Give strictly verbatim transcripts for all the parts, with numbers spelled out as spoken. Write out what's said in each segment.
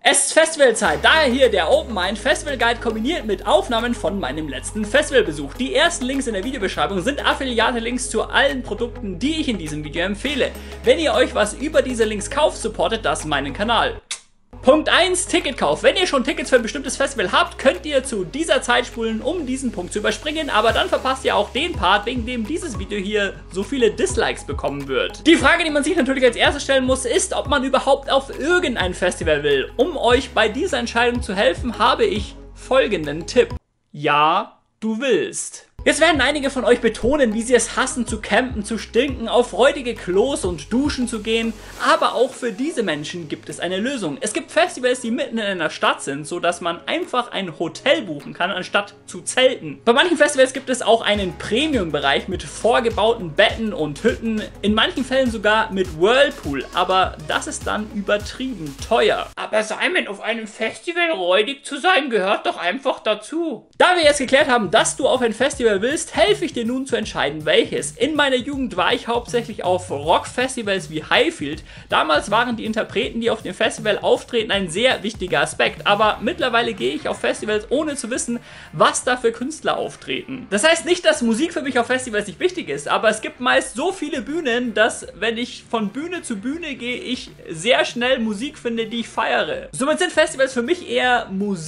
Es ist Festivalzeit, daher hier der Open Mind Festival Guide kombiniert mit Aufnahmen von meinem letzten Festivalbesuch. Die ersten Links in der Videobeschreibung sind Affiliate-Links zu allen Produkten, die ich in diesem Video empfehle. Wenn ihr euch was über diese Links kauft, supportet das meinen Kanal. Punkt eins, Ticketkauf. Wenn ihr schon Tickets für ein bestimmtes Festival habt, könnt ihr zu dieser Zeit spulen, um diesen Punkt zu überspringen, aber dann verpasst ihr auch den Part, wegen dem dieses Video hier so viele Dislikes bekommen wird. Die Frage, die man sich natürlich als erstes stellen muss, ist, ob man überhaupt auf irgendein Festival will. Um euch bei dieser Entscheidung zu helfen, habe ich folgenden Tipp. Ja, du willst. Jetzt werden einige von euch betonen, wie sie es hassen zu campen, zu stinken, auf räudige Klos und Duschen zu gehen, aber auch für diese Menschen gibt es eine Lösung. Es gibt Festivals, die mitten in einer Stadt sind, so dass man einfach ein Hotel buchen kann, anstatt zu zelten. Bei manchen Festivals gibt es auch einen Premium-Bereich mit vorgebauten Betten und Hütten, in manchen Fällen sogar mit Whirlpool, aber das ist dann übertrieben teuer. Aber Simon, auf einem Festival räudig zu sein, gehört doch einfach dazu. Da wir jetzt geklärt haben, dass du auf ein Festival willst, helfe ich dir nun zu entscheiden, welches. In meiner Jugend war ich hauptsächlich auf Rockfestivals wie Highfield. Damals waren die Interpreten, die auf dem Festival auftreten, ein sehr wichtiger Aspekt, aber mittlerweile gehe ich auf Festivals, ohne zu wissen, was da für Künstler auftreten. Das heißt nicht, dass Musik für mich auf Festivals nicht wichtig ist, aber es gibt meist so viele Bühnen, dass, wenn ich von Bühne zu Bühne gehe, ich sehr schnell Musik finde, die ich feiere. Somit sind Festivals für mich eher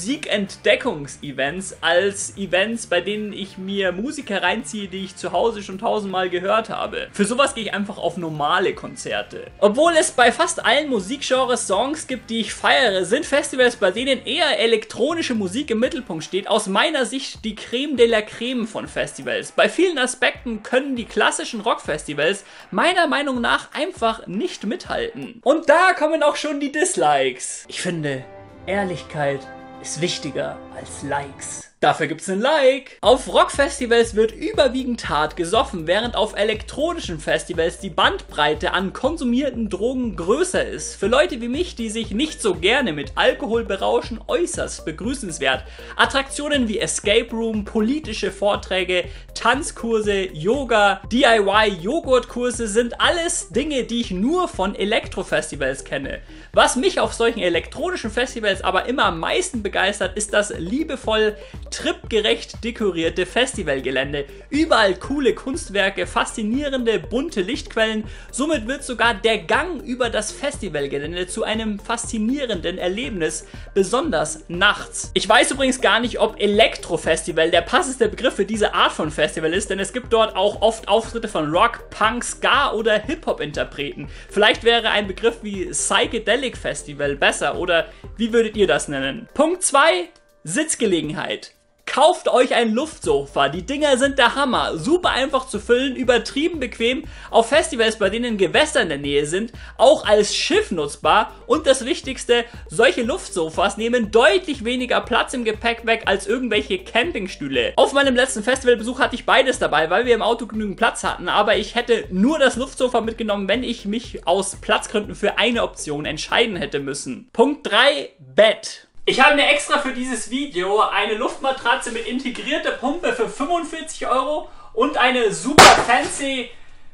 Musikentdeckungs-Events als Events, bei denen ich mir Musik hereinziehe, die ich zu Hause schon tausendmal gehört habe. Für sowas gehe ich einfach auf normale Konzerte. Obwohl es bei fast allen Musikgenres Songs gibt, die ich feiere, sind Festivals, bei denen eher elektronische Musik im Mittelpunkt steht, aus meiner Sicht die Creme de la Creme von Festivals. Bei vielen Aspekten können die klassischen Rockfestivals meiner Meinung nach einfach nicht mithalten. Und da kommen auch schon die Dislikes. Ich finde, Ehrlichkeit ist wichtiger als Likes. Dafür gibt's ein Like. Auf Rockfestivals wird überwiegend hart gesoffen, während auf elektronischen Festivals die Bandbreite an konsumierten Drogen größer ist. Für Leute wie mich, die sich nicht so gerne mit Alkohol berauschen, äußerst begrüßenswert. Attraktionen wie Escape Room, politische Vorträge, Tanzkurse, Yoga, D I Y-Joghurtkurse sind alles Dinge, die ich nur von Elektrofestivals kenne. Was mich auf solchen elektronischen Festivals aber immer am meisten begeistert, ist das liebevoll tripgerecht dekorierte Festivalgelände. Überall coole Kunstwerke, faszinierende bunte Lichtquellen. Somit wird sogar der Gang über das Festivalgelände zu einem faszinierenden Erlebnis, besonders nachts. Ich weiß übrigens gar nicht, ob Elektrofestival der passendste Begriff für diese Art von Festival ist, denn es gibt dort auch oft Auftritte von Rock, Punk, Ska oder Hip-Hop-Interpreten. Vielleicht wäre ein Begriff wie Psychedelic Festival besser, oder wie würdet ihr das nennen? Punkt zwei. Sitzgelegenheit. Kauft euch ein Luftsofa, die Dinger sind der Hammer, super einfach zu füllen, übertrieben bequem, auf Festivals, bei denen Gewässer in der Nähe sind, auch als Schiff nutzbar und das Wichtigste, solche Luftsofas nehmen deutlich weniger Platz im Gepäck weg als irgendwelche Campingstühle. Auf meinem letzten Festivalbesuch hatte ich beides dabei, weil wir im Auto genügend Platz hatten, aber ich hätte nur das Luftsofa mitgenommen, wenn ich mich aus Platzgründen für eine Option entscheiden hätte müssen. Punkt drei. Bett. Ich habe mir extra für dieses Video eine Luftmatratze mit integrierter Pumpe für fünfundvierzig Euro und eine super fancy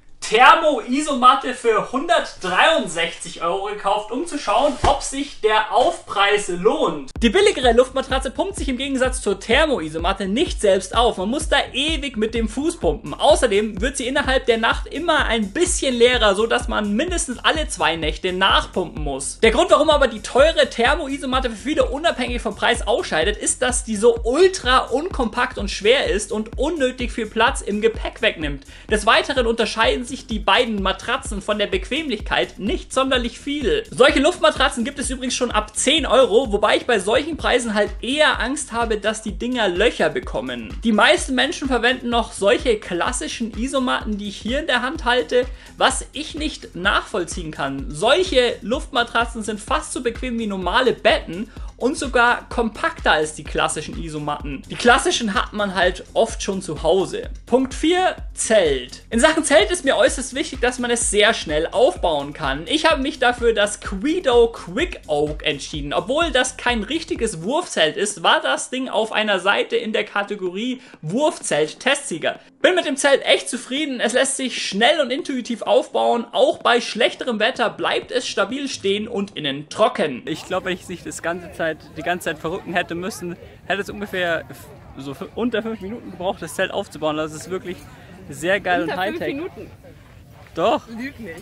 Thermo-Isomatte für hundertdreiundsechzig Euro gekauft, um zu schauen, ob sich der Aufpreis lohnt. Die billigere Luftmatratze pumpt sich im Gegensatz zur Thermo-Isomatte nicht selbst auf. Man muss da ewig mit dem Fuß pumpen. Außerdem wird sie innerhalb der Nacht immer ein bisschen leerer, so dass man mindestens alle zwei Nächte nachpumpen muss. Der Grund, warum aber die teure Thermo-Isomatte für viele unabhängig vom Preis ausscheidet, ist, dass die so ultra unkompakt und schwer ist und unnötig viel Platz im Gepäck wegnimmt. Des Weiteren unterscheiden sich die beiden Matratzen von der Bequemlichkeit nicht sonderlich viel. Solche Luftmatratzen gibt es übrigens schon ab zehn Euro, wobei ich bei solchen Preisen halt eher Angst habe, dass die Dinger Löcher bekommen. Die meisten Menschen verwenden noch solche klassischen Isomatten, die ich hier in der Hand halte, was ich nicht nachvollziehen kann. Solche Luftmatratzen sind fast so bequem wie normale Betten und sogar kompakter als die klassischen Isomatten. Die klassischen hat man halt oft schon zu Hause. Punkt vier. Zelt. In Sachen Zelt ist mir äußerst wichtig, dass man es sehr schnell aufbauen kann. Ich habe mich dafür das Queedo Quick Oak entschieden. Obwohl das kein richtiges Wurfzelt ist, war das Ding auf einer Seite in der Kategorie Wurfzelt Testsieger. Bin mit dem Zelt echt zufrieden, es lässt sich schnell und intuitiv aufbauen, auch bei schlechterem Wetter bleibt es stabil stehen und innen trocken. Ich glaube, wenn ich sich das ganze Zeit, die ganze Zeit verrücken hätte müssen, hätte es ungefähr so unter fünf Minuten gebraucht, das Zelt aufzubauen. Das ist wirklich sehr geil unter und Hightech. fünf Minuten? Doch. Lüg nicht.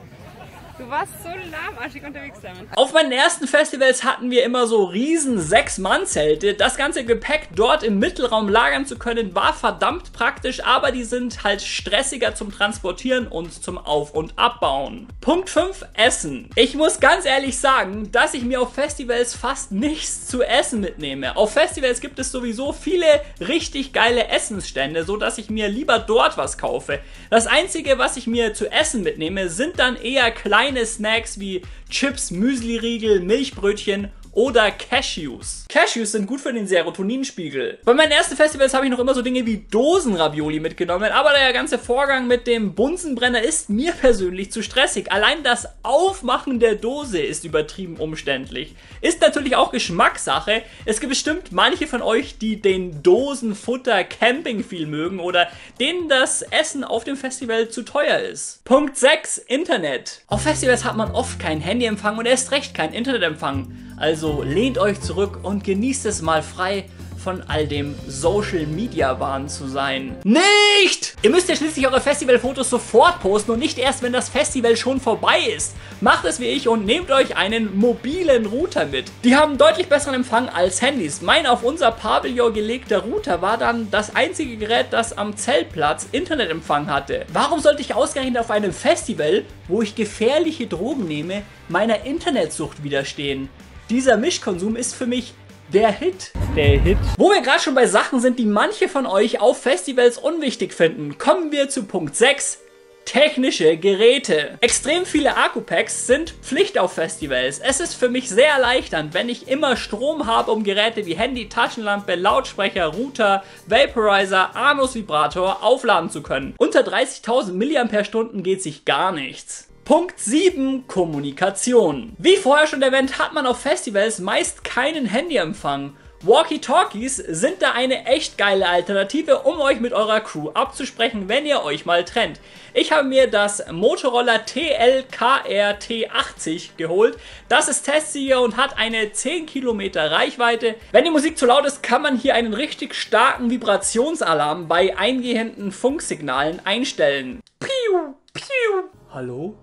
Du warst so lahmarschig unterwegs damit. Auf meinen ersten Festivals hatten wir immer so riesen sechs Mann Zelte. Das ganze Gepäck dort im Mittelraum lagern zu können, war verdammt praktisch, aber die sind halt stressiger zum Transportieren und zum Auf- und Abbauen. Punkt fünf. Essen. Ich muss ganz ehrlich sagen, dass ich mir auf Festivals fast nichts zu essen mitnehme. Auf Festivals gibt es sowieso viele richtig geile Essensstände, so dass ich mir lieber dort was kaufe. Das einzige, was ich mir zu essen mitnehme, sind dann eher kleine Snacks wie Chips, Müsli-Riegel, Milchbrötchen oder Cashews. Cashews sind gut für den Serotoninspiegel. Bei meinen ersten Festivals habe ich noch immer so Dinge wie Dosenravioli mitgenommen, aber der ganze Vorgang mit dem Bunsenbrenner ist mir persönlich zu stressig. Allein das Aufmachen der Dose ist übertrieben umständlich. Ist natürlich auch Geschmackssache. Es gibt bestimmt manche von euch, die den Dosenfutter Camping viel mögen oder denen das Essen auf dem Festival zu teuer ist. Punkt sechs. Internet. Auf Festivals hat man oft keinen Handyempfang und erst recht keinen Internetempfang. Also lehnt euch zurück und genießt es mal frei von all dem Social Media Wahn zu sein. Nicht! Ihr müsst ja schließlich eure Festivalfotos sofort posten und nicht erst, wenn das Festival schon vorbei ist. Macht es wie ich und nehmt euch einen mobilen Router mit. Die haben deutlich besseren Empfang als Handys. Mein auf unser Pavillon gelegter Router war dann das einzige Gerät, das am Zeltplatz Internetempfang hatte. Warum sollte ich ausgerechnet auf einem Festival, wo ich gefährliche Drogen nehme, meiner Internetsucht widerstehen? Dieser Mischkonsum ist für mich der Hit. Der Hit. Wo wir gerade schon bei Sachen sind, die manche von euch auf Festivals unwichtig finden, kommen wir zu Punkt sechs. Technische Geräte. Extrem viele Akkupacks sind Pflicht auf Festivals. Es ist für mich sehr erleichternd, wenn ich immer Strom habe, um Geräte wie Handy, Taschenlampe, Lautsprecher, Router, Vaporizer, Anus-Vibrator aufladen zu können. Unter dreißigtausend Milliampere-Stunden geht sich gar nichts. Punkt sieben. Kommunikation. Wie vorher schon erwähnt, hat man auf Festivals meist keinen Handyempfang. Walkie-Talkies sind da eine echt geile Alternative, um euch mit eurer Crew abzusprechen, wenn ihr euch mal trennt. Ich habe mir das Motorola T L K R T achtzig geholt. Das ist Testsieger und hat eine zehn Kilometer Reichweite. Wenn die Musik zu laut ist, kann man hier einen richtig starken Vibrationsalarm bei eingehenden Funksignalen einstellen. Piu, piu. Hallo?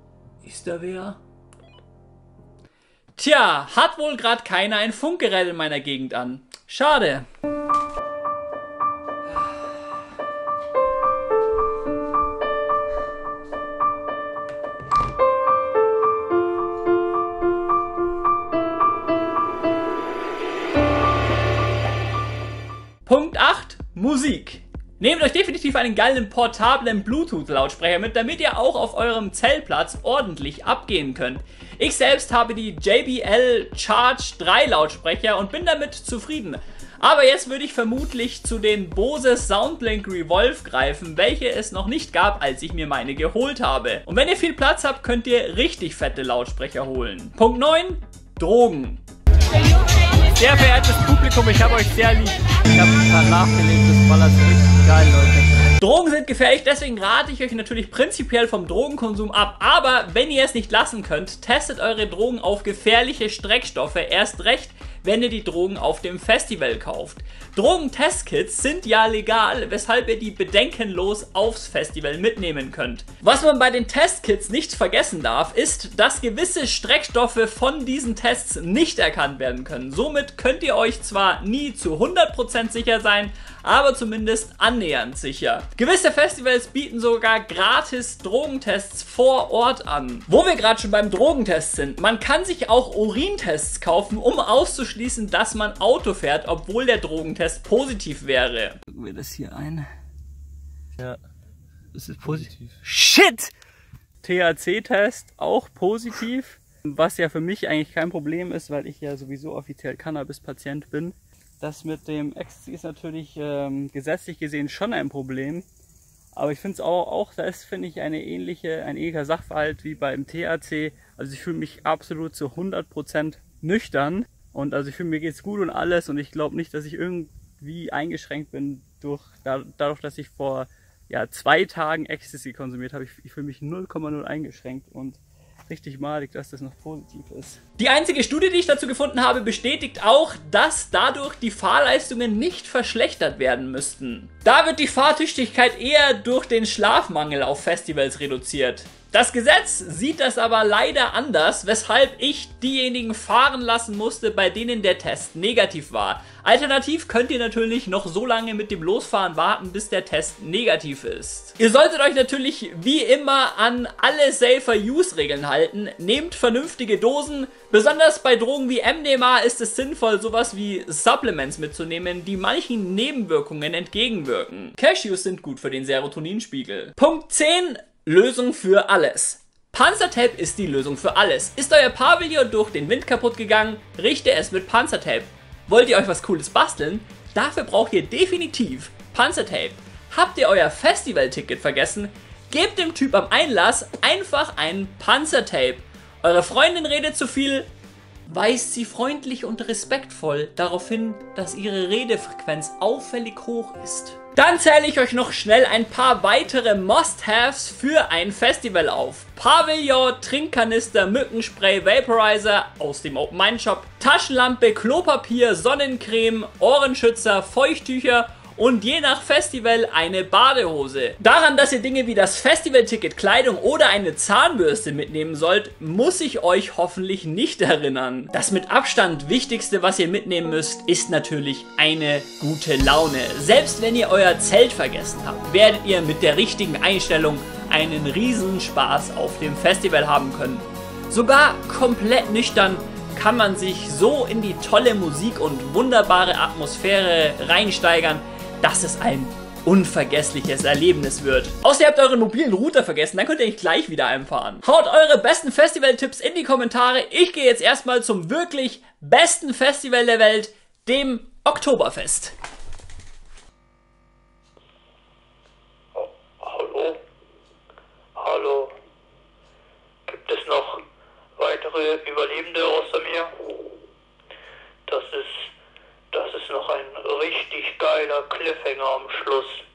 Ist da wer? Tja, hat wohl gerade keiner ein Funkgerät in meiner Gegend an. Schade. Punkt acht. Musik. Nehmt euch definitiv einen geilen portablen Bluetooth-Lautsprecher mit, damit ihr auch auf eurem Zeltplatz ordentlich abgehen könnt. Ich selbst habe die J B L Charge drei Lautsprecher und bin damit zufrieden. Aber jetzt würde ich vermutlich zu den Bose Soundlink Revolve greifen, welche es noch nicht gab, als ich mir meine geholt habe. Und wenn ihr viel Platz habt, könnt ihr richtig fette Lautsprecher holen. Punkt neun. Drogen. Sehr verehrtes Publikum, ich habe euch sehr lieb. Ich habe gerade nachgelegt, das ballert so richtig geil, Leute. Drogen sind gefährlich, deswegen rate ich euch natürlich prinzipiell vom Drogenkonsum ab. Aber wenn ihr es nicht lassen könnt, testet eure Drogen auf gefährliche Streckstoffe. Erst recht, wenn ihr die Drogen auf dem Festival kauft. Drogentestkits sind ja legal, weshalb ihr die bedenkenlos aufs Festival mitnehmen könnt. Was man bei den Testkits nicht vergessen darf, ist, dass gewisse Streckstoffe von diesen Tests nicht erkannt werden können. Somit könnt ihr euch zwar nie zu hundert Prozent sicher sein, aber zumindest annähernd sicher. Gewisse Festivals bieten sogar gratis Drogentests vor Ort an. Wo wir gerade schon beim Drogentest sind, man kann sich auch Urintests kaufen, um auszuschließen, dass man Auto fährt, obwohl der Drogentest positiv wäre. Gucken wir das hier ein. Ja, das ist positiv. Shit! T H C-Test auch positiv, was ja für mich eigentlich kein Problem ist, weil ich ja sowieso offiziell Cannabis-Patient bin. Das mit dem Ecstasy ist natürlich ähm, gesetzlich gesehen schon ein Problem, aber ich finde es auch, auch das finde ich eine ähnliche, ein ähnlicher Sachverhalt wie beim T H C. Also ich fühle mich absolut zu hundert Prozent nüchtern und also ich fühle, mir geht's gut und alles und ich glaube nicht, dass ich irgendwie wie eingeschränkt bin durch, dadurch, dass ich vor ja, zwei Tagen Ecstasy konsumiert habe. Ich, ich fühle mich null Komma null eingeschränkt und richtig malig, dass das noch positiv ist. Die einzige Studie, die ich dazu gefunden habe, bestätigt auch, dass dadurch die Fahrleistungen nicht verschlechtert werden müssten. Da wird die Fahrtüchtigkeit eher durch den Schlafmangel auf Festivals reduziert. Das Gesetz sieht das aber leider anders, weshalb ich diejenigen fahren lassen musste, bei denen der Test negativ war. Alternativ könnt ihr natürlich noch so lange mit dem Losfahren warten, bis der Test negativ ist. Ihr solltet euch natürlich wie immer an alle Safer-Use-Regeln halten. Nehmt vernünftige Dosen. Besonders bei Drogen wie M D M A ist es sinnvoll, sowas wie Supplements mitzunehmen, die manchen Nebenwirkungen entgegenwirken. Cashews sind gut für den Serotoninspiegel. Punkt zehn. Lösung für alles. Panzertape ist die Lösung für alles. Ist euer Pavillon durch den Wind kaputt gegangen? Richte es mit Panzertape. Wollt ihr euch was Cooles basteln? Dafür braucht ihr definitiv Panzertape. Habt ihr euer Festivalticket vergessen? Gebt dem Typ am Einlass einfach ein Panzertape. Eure Freundin redet zu viel? Weist sie freundlich und respektvoll darauf hin, dass ihre Redefrequenz auffällig hoch ist. Dann zähle ich euch noch schnell ein paar weitere Must-Haves für ein Festival auf. Pavillon, Trinkkanister, Mückenspray, Vaporizer aus dem Open Mind Shop, Taschenlampe, Klopapier, Sonnencreme, Ohrenschützer, Feuchttücher und je nach Festival eine Badehose. Daran, dass ihr Dinge wie das Festivalticket, Kleidung oder eine Zahnbürste mitnehmen sollt, muss ich euch hoffentlich nicht erinnern. Das mit Abstand wichtigste, was ihr mitnehmen müsst, ist natürlich eine gute Laune. Selbst wenn ihr euer Zelt vergessen habt, werdet ihr mit der richtigen Einstellung einen riesen Spaß auf dem Festival haben können. Sogar komplett nüchtern kann man sich so in die tolle Musik und wunderbare Atmosphäre reinsteigern, dass es ein unvergessliches Erlebnis wird. Außer ihr habt euren mobilen Router vergessen, dann könnt ihr nicht gleich wieder einfahren. Haut eure besten Festival-Tipps in die Kommentare. Ich gehe jetzt erstmal zum wirklich besten Festival der Welt, dem Oktoberfest. Oh, hallo? Hallo? Gibt es noch weitere Überlebende außer mir? Das ist, das ist noch ein richtig geiler Cliffhanger am Schluss.